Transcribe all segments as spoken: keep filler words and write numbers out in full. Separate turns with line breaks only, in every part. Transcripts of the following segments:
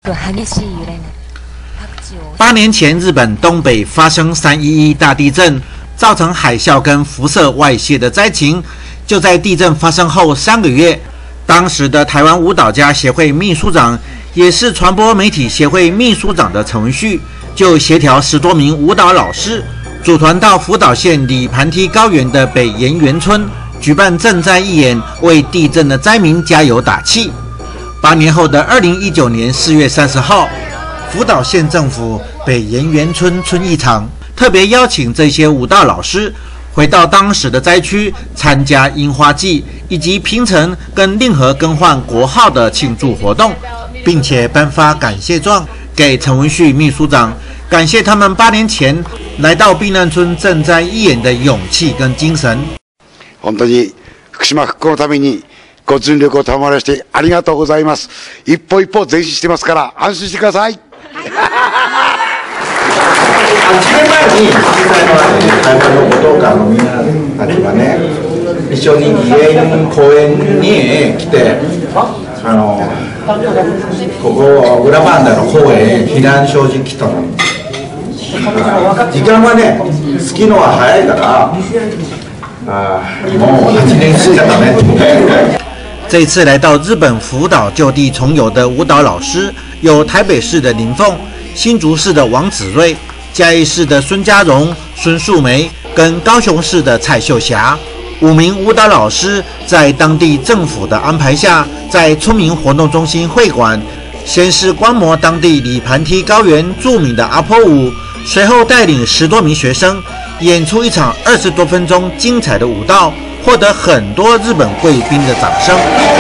八年前，日本东北发生三一一大地震，造成海啸跟辐射外泄的灾情。就在地震发生后三个月，当时的台湾舞蹈家协会秘书长，也是传播媒体协会秘书长的陈文旭，就协调十多名舞蹈老师，组团到福岛县里盘梯高原的北岩原村，举办赈灾义演，为地震的灾民加油打气。八年后的二零一九年四月三十号，福岛县政府北岩原村村艺场特别邀请这些舞蹈老师回到当时的灾区，参加樱花季以及平成跟令和更换国号的庆祝活动，并且颁发感谢状给陈文旭秘书长，感谢他们八年前来到避難村赈灾义演的勇气跟精神。
本当に福島復興のためにご尽力を賜らせてありがとうございます。一歩一歩前進してますから安心してください。
はちねんまえに実際の台湾の舞踏家のみんなたちがね、一緒に義援公園に来て、あのここ裏バンダの公園へ避難所に来たの。時間はね、好きのは早いから、あもうはちねん過ぎちゃったね。
这次来到日本福岛就地重游的舞蹈老师有台北市的林凤、新竹市的王子睿、嘉义市的孙家荣、孙素梅跟高雄市的蔡秀霞。五名舞蹈老师在当地政府的安排下，在村民活动中心会馆，先是观摩当地里盘梯高原著名的阿婆舞，随后带领十多名学生演出一场二十多分钟精彩的舞蹈，获得很多日本贵宾的掌声。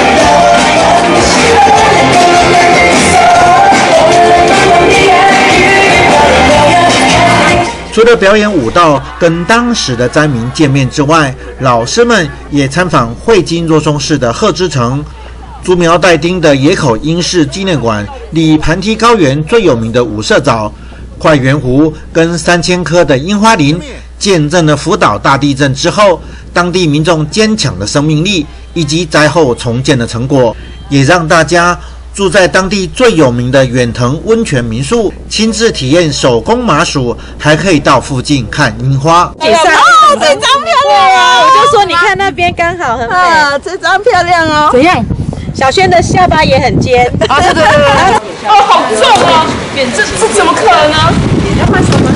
除了表演舞蹈跟当时的灾民见面之外，老师们也参访汇金若松市的贺知城、竹苗代町的野口英式纪念馆、里盘梯高原最有名的五色藻、快圆湖跟三千棵的樱花林，见证了福岛大地震之后当地民众坚强的生命力以及灾后重建的成果，也让大家住在当地最有名的远藤温泉民宿，亲自体验手工麻薯，还可以到附近看樱花。
哦，这张漂亮啊！我就说你看那边刚好很美啊，这张漂亮哦。怎样？小轩的下巴也很尖。啊，对对对对。哦，好重哦！这这怎么可能？要换什么？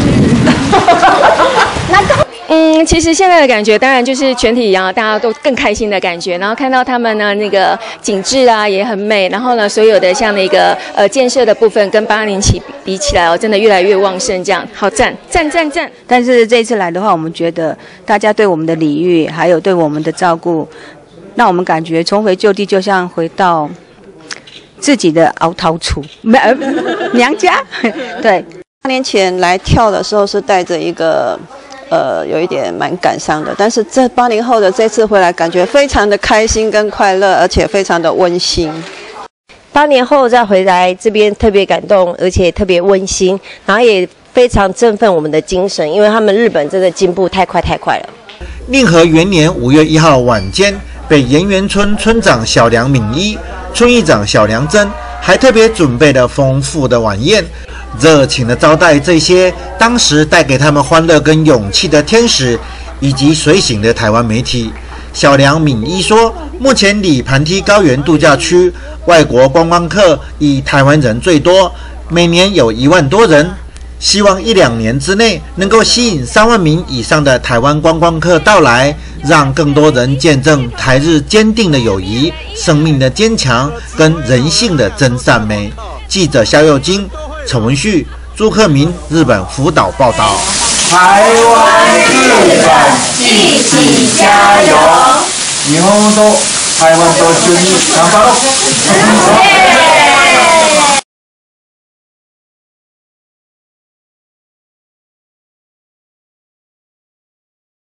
那个。
嗯，其实现在的感觉当然就是全体一样，大家都更开心的感觉。然后看到他们呢，那个景致啊也很美。然后呢，所有的像那个呃建设的部分跟八年起比起来哦，真的越来越旺盛，这样好赞赞赞赞。
但是这次来的话，我们觉得大家对我们的礼遇，还有对我们的照顾，让我们感觉重回旧地，就像回到自己的熬陶处，娘家。对，
八年前来跳的时候是带着一个。呃，有一点蛮感伤的，但是这八零后的这次回来，感觉非常的开心跟快乐，而且非常的温馨。
八年后再回来这边，特别感动，而且特别温馨，然后也非常振奋我们的精神，因为他们日本真的进步太快太快了。
令和元年五月一号晚间，北岩原村村长小梁敏一、村议长小梁真还特别准备了丰富的晚宴。热情的招待这些当时带给他们欢乐跟勇气的天使，以及随行的台湾媒体。小梁敏一说，目前里盘梯高原度假区外国观光客以台湾人最多，每年有一万多人，希望一两年之内能够吸引三万名以上的台湾观光客到来，让更多人见证台日坚定的友谊、生命的坚强跟人性的真善美。记者肖佑金、陈文旭、朱克明，日本福岛报道。
台湾、日本一起加油！日本と台湾と一緒に頑張ろう。